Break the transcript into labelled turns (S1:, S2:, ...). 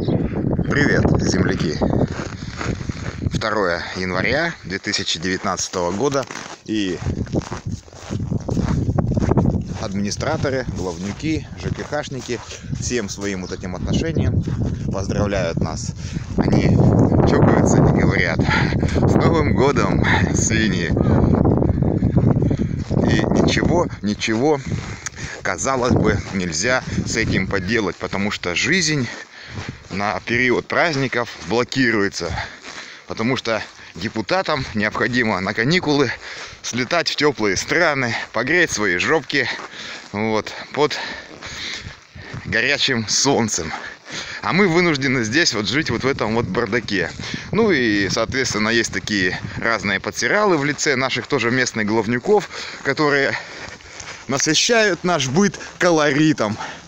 S1: Привет, земляки! 2 января 2019 года, и администраторы, главнюки, ЖКХшники всем своим вот этим отношением поздравляют нас. Они чокаются и говорят: с Новым годом, свиньи! И ничего, казалось бы, нельзя с этим поделать, потому что жизнь на период праздников блокируется, потому что депутатам необходимо на каникулы слетать в теплые страны, погреть свои жопки под горячим солнцем. А мы вынуждены здесь жить в этом бардаке. Ну и, соответственно, есть такие разные подсиралы в лице наших тоже местных главнюков, которые насыщают наш быт колоритом.